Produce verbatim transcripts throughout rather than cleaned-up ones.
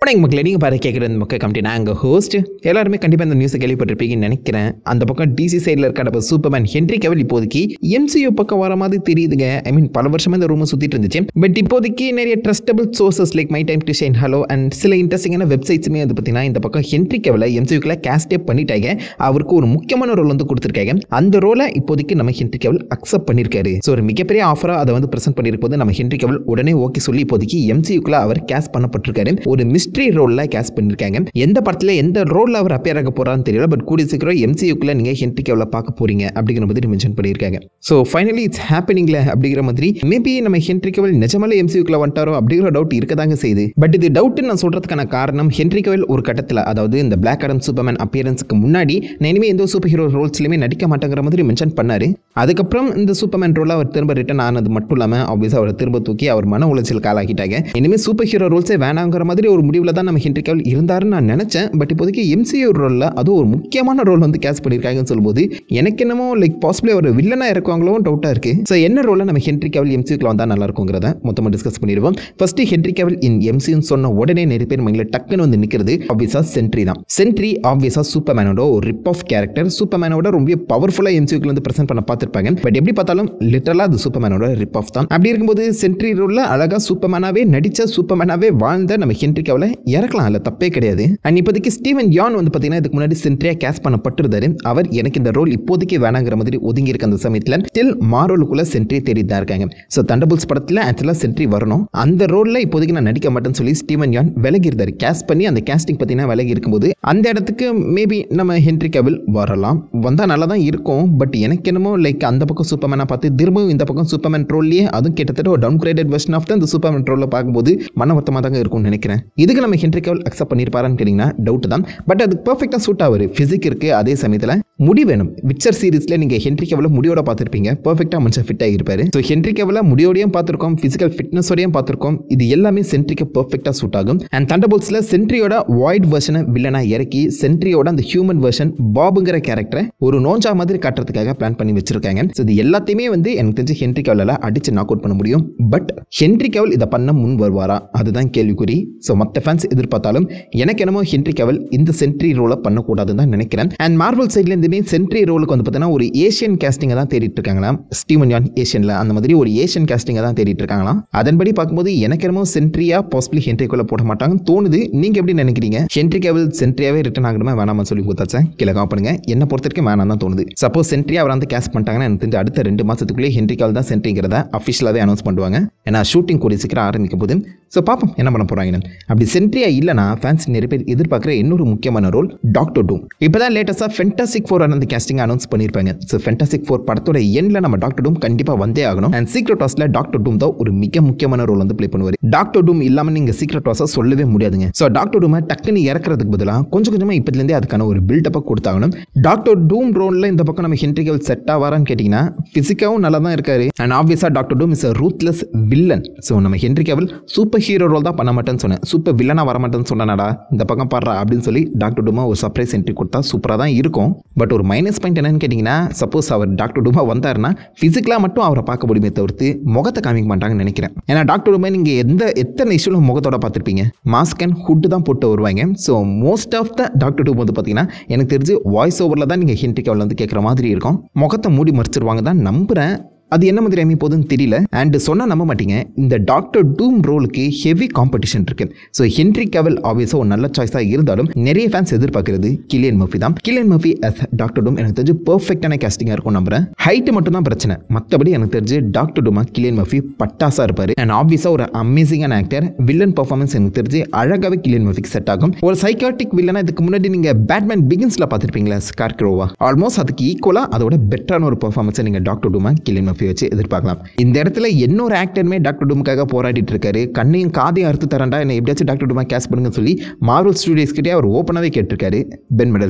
வணக்கம் மக்களே, நீங்கள் பாரு கேட்குற இந்த மக்கள் கமிட்டி நான் எங்கள் ஹோஸ்ட். எல்லாருமே கண்டிப்பாக இந்த நியூஸை கேள்விப்பட்டிருப்பீங்கன்னு நினைக்கிறேன். அந்த பக்கம் டிசி சைடில் இருக்க நம்ம சூப்பர்மேன் ஹென்ரி கேவில் இப்போதைக்கு எம்சியூ பக்கம் வர மாதிரி தெரியுதுங்க. ஐ மீன் பல வருஷமாக இந்த ரூமை சுற்றிட்டு இருந்துச்சு. பட் இப்போதைக்கு நிறைய trustable sources like my time to shine hello and சில இன்ட்ரெஸ்டிங்கான வெப்சைட்ஸுமே வந்து பார்த்தீங்கன்னா இந்த பக்கம் ஹென்ரி கேவிலை எம்சியூக்குள்ள கேஸ்டே பண்ணிட்டாங்க. அவருக்கு ஒரு முக்கியமான ரோல் வந்து கொடுத்துருக்காங்க. அந்த ரோலை இப்போதைக்கு நம்ம ஹென்ரி கேவில் அக்செப்ட் பண்ணியிருக்காரு. ஸோ ஒரு மிகப்பெரிய ஆஃபராக அதை வந்து ப்ரெசென்ட் பண்ணியிருப்போது நம்ம ஹென்ரி கேவில் உடனே ஓகே சொல்லி இப்போதைக்கு எம்சியூக்குள்ள அவர் கேஸ் பண்ணப்பட்டிருக்காரு. ஒரு மிஸ்ட்ரி ரோல்ல கேஸ் பண்ணிருக்காங்க. எந்த படத்துல எந்த ரோல்ல அவர் அப்பியர் ஆக போறான்னு தெரியல. பட் கூடிய சீக்கிரம் எம்சியூக்குள்ள நீங்க ஹென்ரி கேவில பார்க்க போறீங்க அப்படிங்கிற மாதிரி மென்ஷன் பண்ணியிருக்காங்க. ஸோ ஃபைனலி இட்ஸ் ஹேப்பனிங்ல அப்படிங்கிற மாதிரி மேபி நம்ம ஹென்ரி கேவில் நிஜமாலே எம்சியூக்குள்ள வந்துட்டாரோ அப்படிங்கிற டவுட் இருக்கதாங்க செய்யுது. பட் இது டவுட் நான் சொல்றதுக்கான காரணம் ஹென்ரி கேவில் ஒரு கட்டத்தில், அதாவது இந்த பிளாக் ஆடம் சூப்பர்மேன் அப்பியரன்ஸுக்கு முன்னாடி நான் இனிமே எந்த சூப்பர் ஹீரோ ரோல்ஸ்லையுமே நடிக்க மாட்டேங்கிற மாதிரி மென்ஷன் பண்ணாரு. அதுக்கப்புறம் இந்த சூப்பர்மேன் ரோல அவர் திரும்ப ரிட்டர்ன் ஆனது மட்டும் இல்லாம ஆப்வியஸா அவர் திரும்ப தூக்கி அவர் மன உளைச்சல் காலாக்கிட்டாங்க. இனிமே சூப்பர் ஹீரோ ரோல்ஸே வேணாங்கிற மாதிரி ஒரு முடிவில் தான் நம்ம ஹென்ரி கேவில் இருந்தாருன்னு நான் நினைச்சேன். பட் இப்போதைக்கு எம்சியூ ரோல்ல அது ஒரு முக்கியமான ரோல் வந்து கேஸ் பண்ணியிருக்காங்கன்னு சொல்லும்போது எனக்கு என்னமோ லைக் பாசிபிளி ஒரு வில்லனா இருக்குவாங்களோ டவுட்டா இருக்கு. ஸோ என்ன ரோல நம்ம ஹென்ரி கேவில் எம்சியூக்குள்ள வந்தா நல்லா இருக்குங்கிறத மொத்தமாக டிஸ்கஸ் பண்ணிடுவோம். ஃபர்ஸ்ட் ஹென்ரி கேவில் இன் எம்சியூன்னு சொன்ன உடனே நிறைய பேர் மைண்ட்ல டக்குன்னு வந்து நிற்கிறது ஆப்வியஸா சென்ட்ரி தான். சென்ட்ரி ஆப்வியஸா சூப்பர்மேனோட ஒரு ரிப் ஆஃப் கேரக்டர். சூப்பர்மேனோட ரொம்ப பவர்ஃபுல்லா எம்சியூக்குள்ள வந்து பிரசன்ட் பண்ண பார்த்திருப்பாங்க. பட் எப்படி பார்த்தாலும் லிட்டரலா அது சூப்பர்மேனோட ரிப் ஆஃப் தான். அப்படி இருக்கும்போது சென்ட்ரி ரோல்ல அழகா சூப்பர்மேனாவே நடிச்ச சூப்பர்மேனாவே வாழ்ந்த நம்ம ஹென்ரி கேவில இறக்கலாம், இல்ல தப்பே கிடையாது. அண்ட் இப்போதைக்கு ஸ்டீவன் யான் வந்து பார்த்தீங்கன்னா இதுக்கு முன்னாடி சென்ட்ரியா கேஸ் பண்ணப்பட்டிருந்தாரு. அவர் எனக்கு இந்த ரோல் இப்போதைக்கு வேணாங்கிற மாதிரி ஒதுங்கி இருக்க அந்த சமயத்தில் ஸ்டில் மாரோலுக்குள்ள சென்ட்ரி தேடிட்டு தான் இருக்காங்க. ஸோ தண்டர்போல்ட்ஸ் படத்தில் ஆக்சுவலாக சென்ட்ரி வரணும், அந்த ரோலில் இப்போதைக்கு நான் நடிக்க மாட்டேன்னு சொல்லி ஸ்டீவன் யான் விலகி இருந்தார். கேஸ் பண்ணி அந்த கேஸ்டிங் பார்த்தீங்கன்னா விலகி இருக்கும்போது அந்த இடத்துக்கு மேபி நம்ம ஹென்ரி கேவில் வரலாம், வந்தால் நல்லா தான் இருக்கும். பட் எனக்கு என்னமோ லைக் அந்த பக்கம் சூப்பர்மேனை பார்த்து திரும்பவும் இந்த பக்கம் சூப்பர்மேன் ரோல்லையே அதுவும் கிட்டத்தட்ட ஒரு டவுன் கிரேடட் வெர்ஷன் ஆஃப் அந்த சூப்பர்மேன் ரோலில் பார்க்கும்போது மன வருத்தமாக தாங்க இருக்கும்னு நினைக்கிறேன். இதுக்கு நம்ம ஹென்ரி கேவில் அக்செப்ட் பண்ணியிருப்பாரான்னு கேட்டிங்கன்னா டவுட் தான். பட் அது பர்ஃபெக்டாக சூட் ஆகுது. ஃபிசிக் இருக்குது, அதே சமயத்தில் முடி வேணும். விச்சர் சீரிஸில் நீங்கள் ஹென்ரி கேவில முடியோட பார்த்துருப்பீங்க. பர்ஃபெக்டாக மனுஷன் ஃபிட் ஆகிருப்பாரு. ஸோ ஹென்ரி கேவில முடியோடையும் பார்த்துருக்கோம், ஃபிசிக்கல் ஃபிட்னஸோடையும் பார்த்துருக்கோம். இது எல்லாமே சென்ட்ரிக்கு பர்ஃபெக்டாக சூட் ஆகும். அண்ட் தண்டர்போல்ட்ஸில் சென்ட்ரியோட வாய்ட் வெர்ஷனை வில்லனா இறக்கி சென்ட்ரியோட அந்த ஹியூமன் வெர்ஷன் பாபுங்கிற கேரக்டரை ஒரு நோஞ்சா மாதிரி காட்டுறதுக்காக பிளான் பண்ணி வச்சிருக்காங்க. ஸோ இது எல்லாத்தையுமே வந்து எனக்கு தெரிஞ்சு ஹென்ரி கேவில அடிச்சு நாக் அவுட் பண்ண முடியும். பட் ஹென்ரி கேவில் இதை பண்ண முன் வருவாரா அதுதான் கேள்விக்குறி. ஸோ மற்ற ஃபேன்ஸ் எதிர்பார்த்தாலும் எனக்கு என்னமோ ஹென்ரி கேவில் இந்த சென்ட்ரி ரோலை பண்ணக்கூடாதுன்னு தான் நினைக்கிறேன். அண்ட் மார்வல் சைட்லேருந்துமே சென்ட்ரி ரோலுக்கு வந்து பார்த்தீங்கன்னா ஒரு ஏஷியன் கேஸ்டிங்கை தான் தேடிட்டு இருக்காங்களா. ஸ்டீவன் யான் ஏஷியனில் அந்த மாதிரி ஒரு ஏஷியன் கேஸ்டிங்கை தான் தேடிட்டு இருக்காங்களாம். அதன்படி பார்க்கும்போது எனக்கு என்னமோ சென்ட்ரியா பாசிபிளி ஹென்ரிக்குள்ள போட மாட்டாங்கன்னு தோணுது. நீங்கள் எப்படி நினைக்கிறீங்க? ஹென்ரி கேவில் சென்ட்ரியாவே ரிட்டர்ன் ஆகணுமா வேணாமா சொல்லி கொடுத்தாச்சேன் கீழே கால் பண்ணுங்க. என்ன பொறுத்த வரைக்கும் வேணாம் தான் தோணுது. சப்போஸ் சென்ட்ரியா அவர் வந்து கேஸ்ட் பண்ணிட்டாங்கன்னா எனக்கு தெரிஞ்சு அடுத்த ரெண்டு மாதத்துக்குள்ளே ஹென்ரி கேவில் தான் சென்ட்ரிங்கிறத அஃபிஷியலாகவே அனௌன்ஸ் பண்ணுவாங்க. ஏன்னா ஷூட்டிங் கூடிய சீக்கிரம் ஆரம்பிக்கும் போது. ஸோ பார்ப்போம் என்ன பண்ண போகிறாங்கன்னு. அப்படி சென்ட்ரியா இல்லைனா ஃபேன்ஸ் நிறைய பேர் எதிர்பார்க்குற இன்னொரு முக்கியமான ரோல் டாக்டர் டூம். இப்போ தான் லேட்டஸ்ட்டாக ஃபென்டாஸ்டிக் ஃபோர் அந்த கேஸ்டிங் அனௌன்ஸ் பண்ணியிருப்பாங்க. ஸோ ஃபென்டாஸ்டிக் ஃபோர் படத்தோட எண்ணில் நம்ம டாக்டர் டூம் கண்டிப்பாக வந்தே ஆகணும். அண்ட் சீக்ரெட் வார்ஸில் டாக்டர் டூம் தான் ஒரு மிக முக்கியமான ரோல் வந்து ப்ளே பண்ணுவார். டாக்டர் டூம் இல்லாமல் நீங்கள் சீக்ரெட் வார்ஸை சொல்லவே முடியாதுங்க. ஸோ டாக்டர் டூமை டக்குன்னு இறக்குறதுக்கு பதிலாக கொஞ்சம் கொஞ்சமாக இப்போதுலேருந்தே அதுக்கான ஒரு பில்டப்பாக கொடுத்தாகணும். டாக்டர் டூம் ரோலில் இந்த பக்கம் நம்ம ஹென்ரி கேவில் செட் ஆவாரான்னு கேட்டிங்கன்னா ஃபிசிக்காவும் நல்லா தான் இருக்காரு. அண்ட் ஆப்வியஸாக Doctor Doom is a ruthless villain. So நம்ம Henry Cavill super hero role தான் பண்ண மாட்டேன்னு சொன்னேன், சூப்பர் வில்லனாக வர மாட்டேன்னு சொன்னாடா இந்த பக்கம் பாடுறா அப்படின்னு சொல்லி டாக்டர் டூமா ஒரு சர்ப்ரைஸ் என்ட்ரி கொடுத்தா சூப்பராக தான் இருக்கும். பட் ஒரு மைனஸ் பாயிண்ட் என்னன்னு கேட்டிங்கன்னா சப்போஸ் அவர் டாக்டர் டூமா வந்தாருன்னா ஃபிசிக்கலாக மட்டும் அவரை பார்க்க முடியுமே தவிர்த்து முகத்தை காமிக்க மாட்டாங்கன்னு நினைக்கிறேன். ஏன்னா டாக்டர் டூமா நீங்கள் எந்த எத்தனை இஷ்யூவில் முகத்தோட பார்த்துருப்பீங்க, மாஸ்க் அண்ட் ஹுட்டு தான் போட்டு வருவாங்க. So most of the Doctor Doom வந்து பார்த்தீங்கன்னா எனக்கு தெரிஞ்சு வாய்ஸ் ஓவரில் தான் நீங்கள் ஹென்ரி கேவில் வந்து கேட்குற மாதிரி இருக்கும். முகத்தை மூடி மறைச்சிருவாங்க தான் நம்புகிறேன். அது என்ன மாதிரி அமைய போகுதுன்னு தெரியல. அண்ட் சொன்னால் நம்ப மாட்டீங்க, இந்த டாக்டர் டூம் ரோலுக்கு ஹெவி காம்படிஷன் இருக்கு. ஸோ ஹென்ரி கேவில் ஆப்வியஸாக ஒரு நல்ல சாய்ஸாக இருந்தாலும் நிறைய ஃபேன்ஸ் எதிர்பார்க்கறது கிலியன் மர்ஃபி தான். Cillian Murphy as Doctor Doom எனக்கு தெரிஞ்சு பர்ஃபெக்டான கேஸ்டிங்காக இருக்கும் நம்புறேன். ஹைட்டு மட்டும் தான் பிரச்சனை, மற்றபடி எனக்கு தெரிஞ்சு டாக்டர் டூமா கிலியன் மர்ஃபி பட்டாசாக இருப்பார். அண்ட் ஆப்வியஸாக ஒரு அமேசிங்கான ஆக்டர். வில்லன் பர்ஃபார்மன்ஸ் எனக்கு தெரிஞ்சு அழகாகவே கிலியன் மர்ஃபிக்கு செட் ஆகும். ஒரு சைக்காட்டிக் வில்லனா இதுக்கு முன்னாடி நீங்கள் பேட்மேன் பிகின்ஸில் பார்த்துருப்பீங்களா, ஸ்கார்க்ரோவா, ஆல்மோஸ்ட் அதுக்கு ஈக்குவலாக அதோட பெட்டரான ஒரு பர்ஃபார்மன்ஸை நீங்கள் டாக்டர் டூமா கிலியன் மர்ஃபி வச்சு எதிர்பார்க்கலாம். இந்த இடத்துல இன்னொரு ஆக்டருமே டாக்டர் டூமுக்காக போராடிட்டு இருக்காரு. கண்ணையும் காதையும் அறுத்து தரண்டா என்ன எப்படியாச்சும் டாக்டர் டூமா கேஸ் பண்ணுங்கன்னு சொல்லி மார்வல் ஸ்டுடியோஸ் கிட்டே அவர் ஓப்பனாகவே கேட்டிருக்காரு பென் மெண்டல்சன்.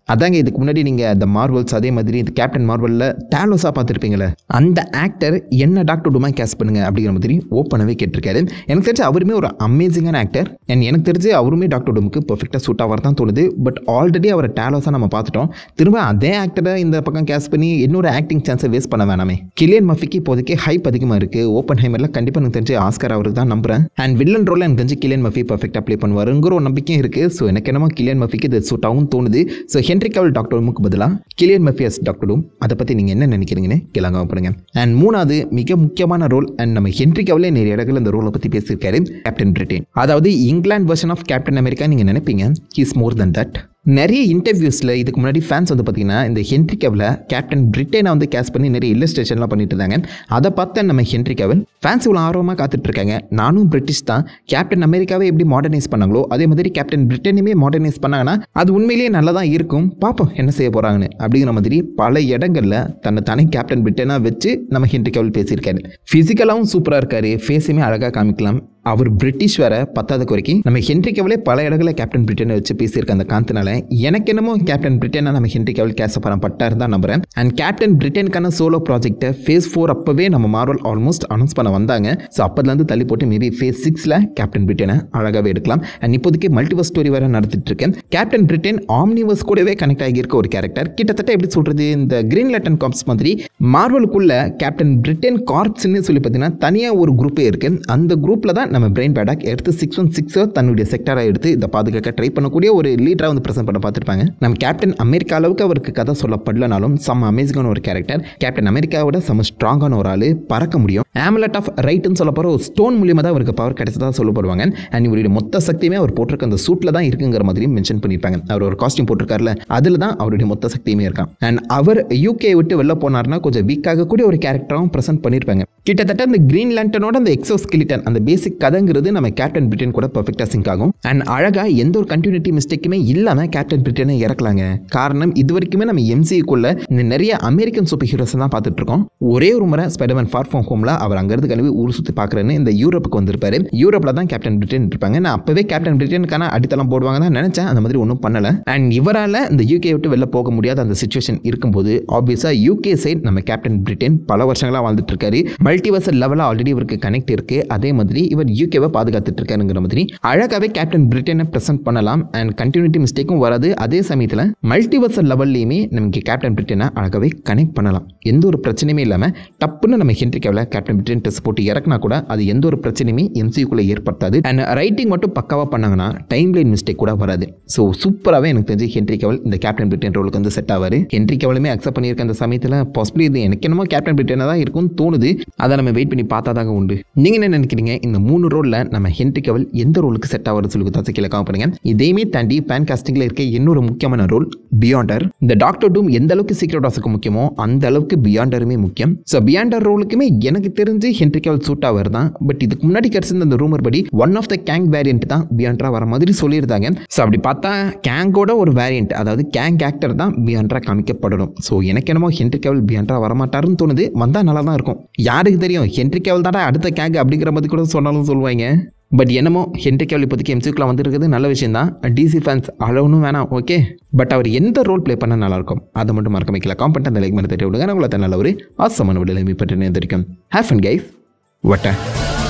அதாங்க இதுக்கு முன்னாடி நீங்கள் அந்த மார்வல்ஸ் அதே மாதிரி இந்த கேப்டன் மார்வலில் டேலோஸாக பார்த்துருப்பீங்களே அந்த ஆக்டர் என்ன டாக்டர் டூமாக கேஸ் பண்ணுங்க அப்படிங்கிற மாதிரி ஓப்பனாகவே கேட்டிருக்காரு. எனக்கு தெரிஞ்சு அவருமே ஒரு அமேசிங்கான ஆக்டர் அண்ட் எனக்கு தெரிஞ்சு அவருமே டாக்டர் டூமுக்கு பர்ஃபெக்டாக சூட் ஆகிறது தான் தோணுது. பட் ஆல்ரெடி அவரை டேலோஸாக நம்ம பார்த்துட்டோம். திரும்ப அதே ஆக்டரை இந்த பக்கம் கேஸ் பண்ணி இன்னொரு ஆக்டிங் சான்ஸை வேஸ்ட் பண்ண வேணாமே. கிலியன் மர்ஃபிக்கு இப்போதைக்கு ஹைப் அதிகமாக இருக்குது. ஓப்பன் ஹைமரில் கண்டிப்பாக எனக்கு தெரிஞ்சு ஆஸ்கர் அவருக்கு தான் நம்புறேன். அண்ட் வில்லன் ரோல் எனக்கு தெரிஞ்சு கிலியன் மர்ஃபி பர்ஃபெக்டாக ப்ளே பண்ணுவாருங்கிற ஒரு நம்பிக்கையும் இருக்குது. ஸோ எனக்கு என்னமோ கிலியன் மர்ஃபிக்கு இது சூட் ஆகும் தோணுது. ஸோ ஹென்ரி கேவில் டாக்டர் டூமுக்கு பதிலாக Cillian Murphy as Doctor Doom அதை பற்றி நீங்கள் என்ன நினைக்கிறீங்கன்னு கேளாங்க பண்ணுங்க. அண்ட் மூணாவது மிக முக்கியமான ரோல் அண்ட் நம்ம ஹென்ரி கேவிலே நிறைய இடங்கள் இந்த ரோலை பற்றி பேசியிருக்காரு. கேப்டன் பிரிட்டன், அதாவது இங்கிலாந்து வெர்ஷன் ஆஃப் கேப்டன் அமெரிக்கா நீங்கள் நினைப்பீங்க. He is more than that. நிறைய இன்டர்வியூஸில் இதுக்கு முன்னாடி ஃபேன்ஸ் வந்து பார்த்தீங்கன்னா இந்த ஹென்ரி கேவிலை கேப்டன் பிரிட்டனை வந்து கேஸ் பண்ணி நிறைய இல்லஸ்ட்ரேஷன்லாம் பண்ணிட்டு இருந்தாங்க. அதை பார்த்து நம்ம ஹென்ரி கேவில் ஃபேன்ஸ் இவ்வளோ ஆர்வமாக காத்துட்ருக்காங்க. நானும் பிரிட்டிஷ் தான், கேப்டன் அமெரிக்காவே எப்படி மாடர்னைஸ் பண்ணாங்களோ அதே மாதிரி கேப்டன் பிரிட்டனையுமே மாடர்னைஸ் பண்ணாங்கன்னா அது உண்மையிலேயே நல்லா தான் இருக்கும், பார்ப்போம் என்ன செய்ய போகிறாங்கன்னு அப்படிங்கிற மாதிரி பல இடங்களில் தன்னை தானே கேப்டன் பிரிட்டனாக வச்சு நம்ம ஹென்ரி கேவில் பேசியிருக்காரு. ஃபிசிக்கலாகவும் சூப்பராக இருக்காரு, ஃபேஸுமே அழகாக காமிக்கலாம். அவர் பிரிட்டிஷ் வேற பத்தாவது குறைக்கு நம்ம ஹென்ரி கேவிலே பல இடங்களில் கேப்டன் பிரிட்டனை வச்சு பேசியிருக்க அந்த காரணத்தினால எனக்கு என்னமோ கேப்டன் பிரிட்டனை நம்ம ஹென்ரி கேவில் கேஸ் படம் பட்டார் தான் நம்புறேன். அண்ட் கேப்டன் பிரிட்டனுக்கான சோலோ ப்ராஜெக்ட்டை ஃபேஸ் ஃபோர் அப்பவே நம்ம மார்வல் ஆல்மோஸ்ட் அனௌன்ஸ் பண்ண வந்தாங்க. ஸோ அப்போதுலேருந்து தள்ளி போட்டு மேபி ஃபேஸ் சிக்ஸில் கேப்டன் பிரிட்டனை அழகாகவே எடுக்கலாம். அண்ட் இப்போதைக்கு மல்டிவர்ஸ் ஸ்டோரி வேற நடத்திட்டு இருக்கேன். கேப்டன் பிரிட்டன் ஆம்னிவர்ஸ் கூடவே கனெக்ட் ஆகியிருக்க ஒரு கேரக்டர். கிட்டத்தட்ட எப்படி சொல்றது, இந்த கிரீன் லேண்டன் கார்ப்ஸ் மாதிரி மார்வலுக்குள்ள கேப்டன் பிரிட்டன் கார்ப்ஸ்ன்னு சொல்லி பார்த்தீங்கன்னா தனியாக ஒரு குரூப்பே இருக்கு. அந்த குரூப்பில் தான் நம்ம பிரெயின் பேடாக் எடுத்து சிக்ஸ் ஒன் சிக்ஸ் தன்னுடைய செக்டராக எடுத்து இதை பாதுகாக்க ட்ரை பண்ணக்கூடிய ஒரு லீடராக வந்து ப்ரெசென்ட் பண்ண பார்த்துருப்பாங்க. நம்ம கேப்டன் அமெரிக்கா அளவுக்கு அவருக்கு கதை சொல்லப்படலனாலும் செம்ம அமேசிங்கான ஒரு கேரக்டர். கேப்டன் அமெரிக்காவோட செம்ம ஸ்ட்ராங்கான ஒரு ஆள், பறக்க முடியும். ஆம்லெட் ஆஃப் ரைட்னு சொல்ல போகிற ஒரு ஸ்டோன் மூலியமாக தான் அவருக்கு பவர் கிடைச்சதா சொல்லப்படுவாங்க. அண்ட் இவருடைய மொத்த சக்தியுமே அவர் போட்டிருக்க அந்த சூட்டில் தான் இருக்குங்கிற மாதிரியும் மென்ஷன் பண்ணியிருப்பாங்க. அவர் ஒரு காஸ்டியூம் போட்டிருக்காருல அதில் தான் அவருடைய மொத்த சக்தியுமே இருக்கான். அண்ட் அவர் யூகே விட்டு வெளில போனார்னா கொஞ்சம் வீக்காக கூடிய ஒரு கேரக்டராகவும் ப்ரெசென்ட் பண்ணியிருப்பாங்க. கிட்டத்தட்ட அந்த கிரீன் லேண்டனோட அந்த எக்ஸோஸ்கெலிட்டன் அந்த பேசிக் கதைங்கிறது நம்ம கேப்டன் பிரிட்டன் கூட பர்ஃபெக்டாக சிங்க் ஆகும். அண்ட் அழகா எந்த ஒரு கண்டினியூட்டி மிஸ்டேக்குமே இல்லாமல் கேப்டன் பிரிட்டனை இறக்கலாங்க. காரணம் இது வரைக்குமே நம்ம எம்சிக்குள்ள நிறைய அமெரிக்கன் சூப்பர் ஹீரோஸ் தான் பார்த்துட்டு இருக்கோம். ஒரே ஒரு முறை ஸ்பைடர்மேன் ஃபார் ஃப்ரம் ஹோம்ல அவர் அங்கிருந்து கிளம்பி ஊர் சுற்றி பார்க்குறேன்னு இந்த யூரோப்புக்கு வந்திருப்பாரு. யூரோப்பில் தான் கேப்டன் பிரிட்டன் இருப்பாங்க. நான் அப்பவே கேப்டன் பிரிட்டனுக்கான அடித்தளம் போடுவாங்க தான் நினைச்சேன். அந்த மாதிரி ஒன்றும் பண்ணல. அண்ட் இவரால் இந்த யூகே விட்டு வெளில போக முடியாத அந்த சிச்சுவேஷன் இருக்கும்போது ஆப்வியஸாக யூகே சைட் நம்ம கேப்டன் பிரிட்டன் பல வருஷங்களாக வாழ்ந்துட்டு இருக்காரு. மல்டிவர்சல் லெவலில் ஆல்ரெடி இவருக்கு கனெக்ட் இருக்கு. அதே மாதிரி இவர் யூகேவை பாதுகாத்துட்டு இருக்காருங்கிற மாதிரி அழகாவே கேப்டன் பிரிட்டனை பிரசன்ட் பண்ணலாம். அண்ட் கண்டினியூட்டி மிஸ்டேக்கும் வராது. அதே சமயத்தில் மல்டிவர்சல் லெவல்லையுமே நமக்கு கேப்டன் பிரிட்டனை அழகாவே கனெக்ட் பண்ணலாம். எந்த ஒரு பிரச்சனையுமே இல்லாமல் டப்புன்னு நம்ம ஹென்ரி கேவிலை கேப்டன் பிரிட்டன் டெஸ்ட் போட்டு இறக்குனா கூட அது எந்த ஒரு பிரச்சனையுமே எம்சிக்குள்ளே ஏற்படுத்தாது. அண்ட் ரைட்டிங் மட்டும் பக்காவாக பண்ணாங்கன்னா டைம் லைன் மிஸ்டேக் கூட வராது. ஸோ சூப்பராகவே எனக்கு தெரிஞ்சு ஹென்ரி கேவில் இந்த கேப்டன் பிரிட்டன் ரோலுக்கு வந்து செட் ஆவார். ஹென்ரி கேவிலுமே அக்செப்ட் பண்ணியிருக்க அந்த சமயத்தில் பாசிபிளி இது எனக்கு என்னமோ கேப்டன் பிரிட்டனாக தான் இருக்கும்னு தோணுது. அதை நம்ம வெயிட் பண்ணி பார்த்தா தாங்க உண்டு. நீங்கள் என்ன நினைக்கிறீங்க? இந்த மூணு ரோலில் நம்ம ஹென்ரி கேவில் எந்த ரோலுக்கு செட் ஆகிறது சொல்லி தாச்சு கீழே காம் பண்ணுங்க. இதையுமே தாண்டி ஃபேன் காஸ்டிங்கில் இருக்க இன்னொரு முக்கியமான ரோல் பியாண்டர். இந்த டாக்டர் டூம் எந்த அளவுக்கு சீக்ரெட் வாஸுக்கு முக்கியமோ அந்த அளவுக்கு பியாண்டருமே முக்கியம். ஸோ பியாண்டர் ரோலுக்குமே எனக்கு தெரிஞ்சு ஹென்ரி கேவில் சூட் ஆவர் தான். பட் இதுக்கு முன்னாடி கிடைச்சிருந்த அந்த ரூமர் படி one of the gang variant தான் பியாண்டரா வர மாதிரி சொல்லியிருந்தாங்க. ஸோ அப்படி பார்த்தா கேங்கோட ஒரு வேரியன்ட், அதாவது கேங் ஆக்டர் தான் பியாண்டரா காமிக்கப்படணும். ஸோ எனக்கு என்னமோ ஹென்ரி கேவில் பியாண்டரா வரமாட்டாருன்னு தோணுது. வந்தால் நல்லா தான் இருக்கும். யாருக்கு தெரியும், ஹென்ரி கேவில் தானே அடுத்த கேங் அப்படிங்கிற மாதிரி கூட சொன்னாலும் சொல்லுவாங்க. பட் என்னமோ ஹென்ரி கேவில் இப்போதைக்கு எம்சிக்குள்ள வந்துருக்குது நல்ல விஷயம் தான். டிசி ஃபேன்ஸ் அழகணும் வேணாம், ஓகே. பட் அவர் எந்த ரோல் ப்ளே பண்ணால் நல்லாயிருக்கும் அதை மட்டும் மறக்க வைக்கல. காம்பெண்ட் அந்த லைக் மாதிரி தட்டி விடுங்க. நான் உங்களை நல்ல ஒரு ஆசமான விடலை பற்றி தெரிவிக்கும். Have fun guys. வட்ட